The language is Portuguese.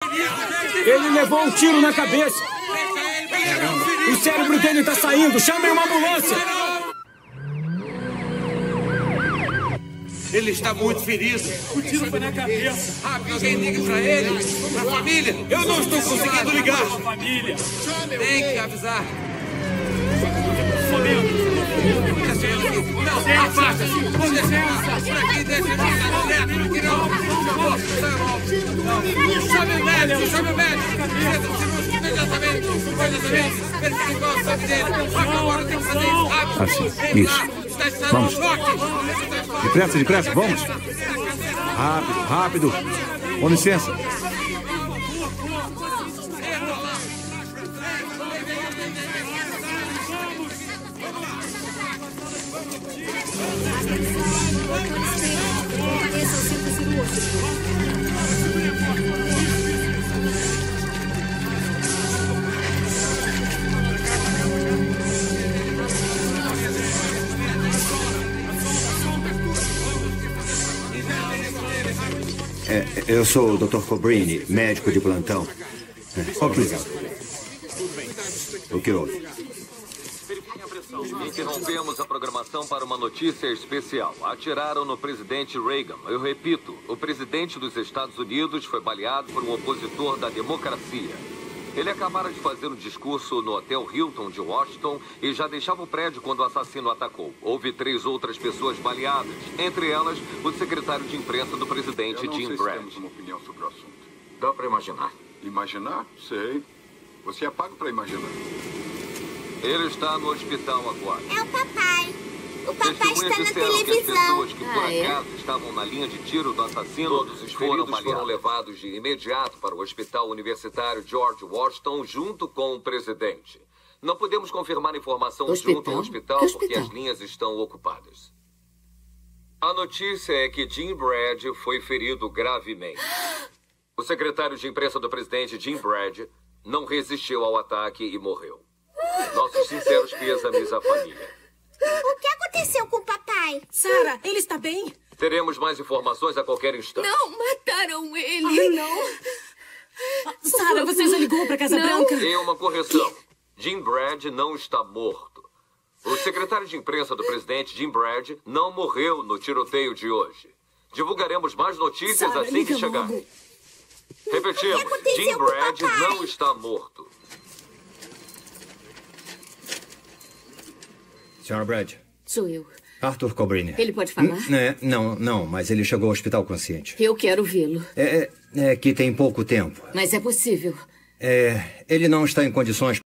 Ele levou um tiro na cabeça. O cérebro dele tá saindo. Chamem uma ambulância. Ele está muito ferido. O tiro foi na cabeça. Rápido, alguém liga pra ele. Pra família. Eu não estou conseguindo ligar. Família. Tem que avisar. Não, afasta-se. Vou deixar por aqui, deixa ele aqui não. Chame o médico, chame o médico. Imediatamente. Verifique qual é o sangue dele. Agora tem que fazer isso rápido. Assim, isso. Vamos. Depressa, vamos. Rápido. Com licença. Eu sou o Dr. Cobrini, médico de plantão. Obrigado. O que houve? Interrompemos a programação para uma notícia especial. Atiraram no presidente Reagan. Eu repito, o presidente dos Estados Unidos foi baleado por um opositor da democracia. Ele acabara de fazer um discurso no Hotel Hilton de Washington e já deixava o prédio quando o assassino atacou. Houve 3 outras pessoas baleadas, entre elas o secretário de imprensa do presidente Jim Brad. Temos uma opinião sobre o assunto. Dá para imaginar? Imaginar? Sei. Você é pago para imaginar. Ele está no hospital agora. É o papai. O papai está na disseram que as televisão. pessoas que por acaso estavam na linha de tiro do assassino Todos os foram feridos levados de imediato para o Hospital Universitário George Washington junto com o presidente. Não podemos confirmar informação junto ao hospital porque as linhas estão ocupadas. A notícia é que Jim Brad foi ferido gravemente. O secretário de imprensa do presidente Jim Brad não resistiu ao ataque e morreu. Nossos sinceros pêsames à família. O que aconteceu com o papai? Sarah, ele está bem? Teremos mais informações a qualquer instante. Não, mataram ele. Ai, não. Sarah, você já ligou para a Casa Branca? E uma correção. Jim Brad não está morto. O secretário de imprensa do presidente Jim Brad não morreu no tiroteio de hoje. Divulgaremos mais notícias Sarah, assim que liga chegar. logo. Repetimos, Jim Brad não está morto. Senhora Brad. Sou eu. Arthur Cobrini. Ele pode falar? Não, mas ele chegou ao hospital consciente. Eu quero vê-lo. É que tem pouco tempo. Mas é possível. Ele não está em condições